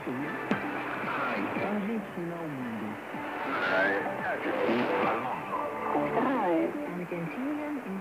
Argentina ao mundo. Argentina em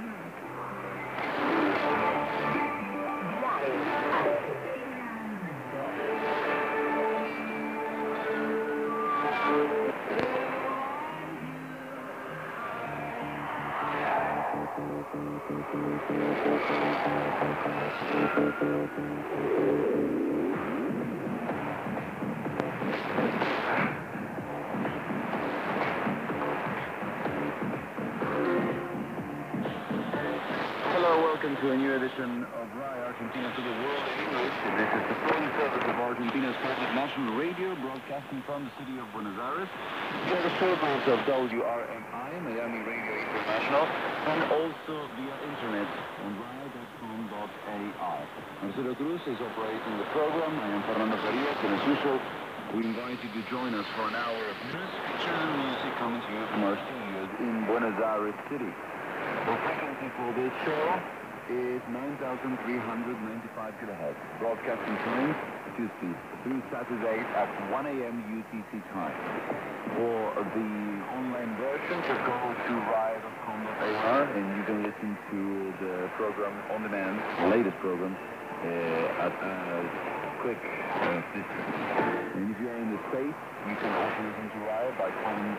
Hello, welcome to a new edition of RAI Argentina to the World in English. This is the phone service of Argentina's public national radio, broadcasting from the city of Buenos Aires. We have the shortwave of WRMI, Miami Radio International, and also via internet on rai.com.ai. Marcelo Cruz is operating the program. I am Fernando Farias, and as usual, we invite you to join us for an hour of news, pictures, and music coming to you from our studios in Buenos Aires City. The frequency for this show is 9,395 kilohertz. Broadcasting time, Tuesday through Saturday at 1 a.m. UTC time. For the online version, just go to rai.com.ar and you can listen to the program on demand, the latest program, at a quick distance. And if you're in the States, you can also listen to RAI by calling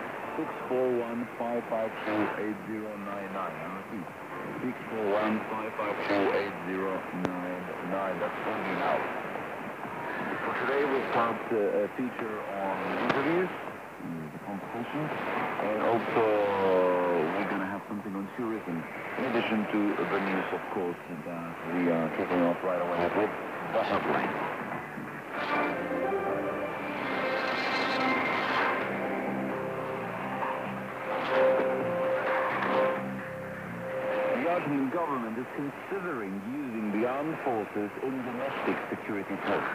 641-552-8099. I repeat, 641-552-8099. That's only now. For today, we'll start a feature on interviews, the competition, and also we're going to have something on tourism, in addition to the news, of course, that we are kicking off right away with the headline. The Argentine government is considering using the armed forces in domestic security posts.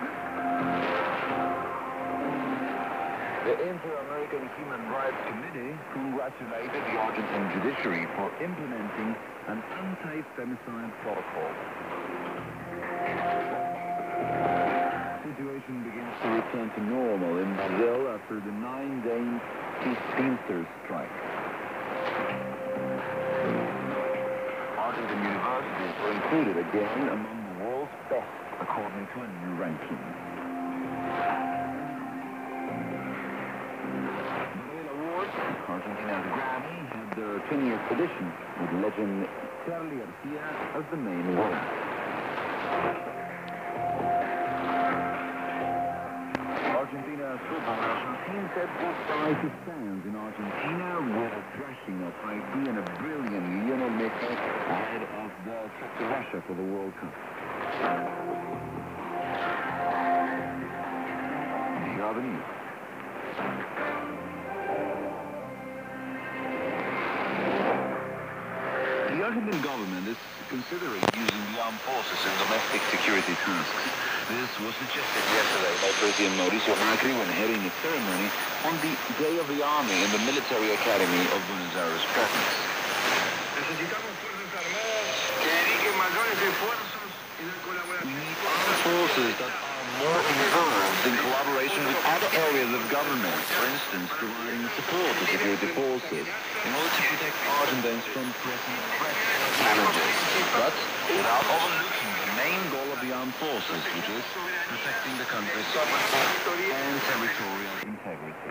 The Inter-American Human Rights Committee congratulated the Argentine judiciary for implementing an anti-femicide protocol. The situation begins to return to normal in Brazil after the 9-day Teamsters strike. Argentine universities were included again among the world's best, according to a new ranking. The Awards, Argentina's Grammy, had their 20th edition, with legend Charly Garcia as the main winner. Argentina's football national team said goodbye to fans in Argentina with a thrashing of Haiti and a brilliant Lionel Messi ahead of the trip to Russia for the World Cup. These are the news. The Argentine government is considering using the armed forces in domestic security tasks. This was suggested yesterday by President Mauricio Macri when heading a ceremony on the Day of the Army in the Military Academy of Buenos Aires province. We need armed forces that are more involved in collaboration with other areas of government, for instance, providing support to security forces in order to protect Argentines from pressing threats and challenges, but without overlooking the main goal of the armed forces, which is protecting the country's sovereignty and territorial integrity.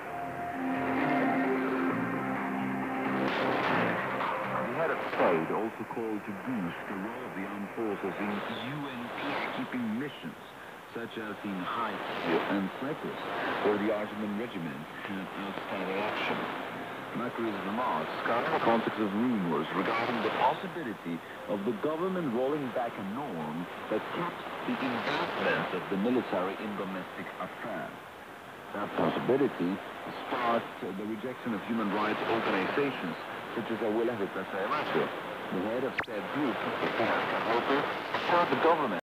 The head of state also called to boost the role of the armed forces in UN peacekeeping missions, such as in Haiti and Cyprus, where the Argentine regiment had outstanding action. Macri's remarks come in the context of rumors regarding the possibility of the government rolling back a norm that caps the involvement of the military in domestic affairs. That possibility sparked the rejection of human rights organizations such as Abuelas de Plaza de Mayo. The head of said group, the government